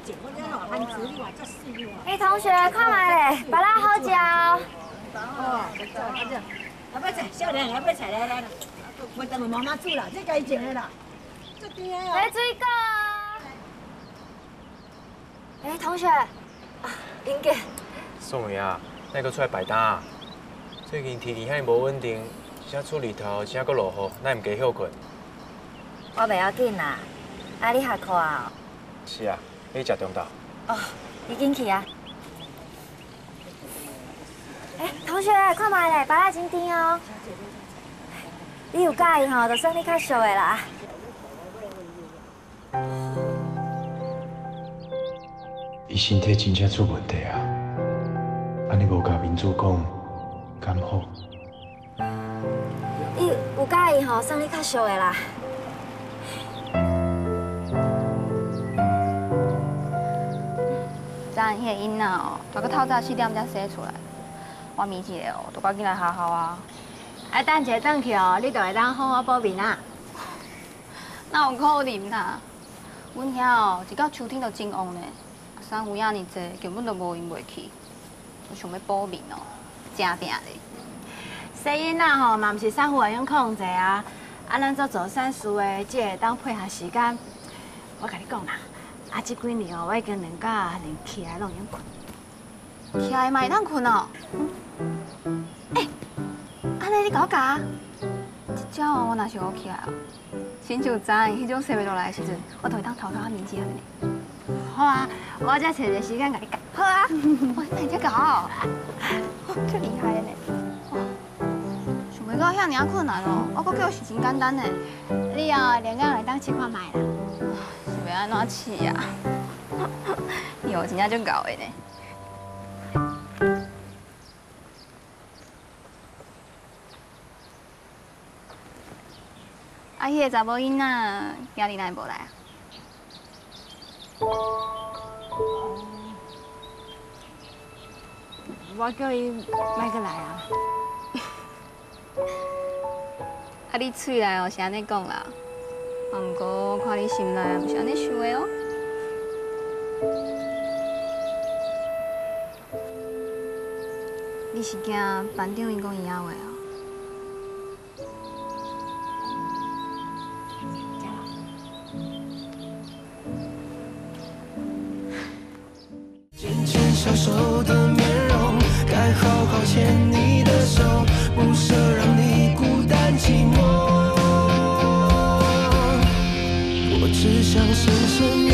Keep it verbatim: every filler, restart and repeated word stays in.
姐，我这吼番薯你话足水哇！ 哎，同学，看卖咧，巴拉好食哦。 哦，不错不错，啊要菜，少年啊要菜来来来，袂当妈妈煮啦，这家己种的啦，足甜的哦。 来水果。哎，同学，啊，英姐。 宋伟啊，哪个出来摆摊啊？最近天气遐尼无稳定，一下出日头，一下搁落雨，哪唔加休困？ 我袂要紧啦，啊，你下课啊？ 是啊，你食中昼。 哦，你紧去啊。哎，同学，看卖咧，巴拉真甜哦。你有介意吼，就算你较俗的啦。 伊身体真正出问题啊！安尼无甲民主讲，敢好？ 你有介意吼，算你较俗的啦。 咱迄个囡仔哦，大概透早四点才洗出来。我咪一个哦，都赶紧来学校啊！ 啊，等者转去哦，你就会当好好补眠啊。 哪有可能啦？阮遐哦，一到秋天就真旺呢，珊瑚遐尼济，根本就无闲袂去。我想要补眠哦，正定咧。 洗囡仔吼，嘛毋是珊瑚会用控制啊。啊，咱做做善事的，只会当配合时间。我甲你讲啦，啊，这几年哦，我已经两觉连起来拢用困。 起来嘛会当困哦。哎，安尼你甲我教？一朝哦，我若是我起来哦，亲像昨昏迄种洗袂落来的时阵，我就会当偷偷啊眠一下呢。 好啊，我再找个时间甲你教。 好啊，哇，那你这搞，哦，这厉害的呢。想袂到遐尔困难哦，我阁叫是真简单呢。 你哦，连个会当试看卖啦。 是要安怎试啊？你哦，真正足搞的呢。啊，迄个查某囡仔今日哪会无来啊？ 我叫伊莫过来啊。 啊，你嘴内哦是安尼讲啦，啊，毋过我看你心内毋是安尼想的哦。你是惊班长因讲伊遐话哦？ 渐渐消瘦的面容，该好好牵你的手，不舍让你孤单寂寞。我只想深深。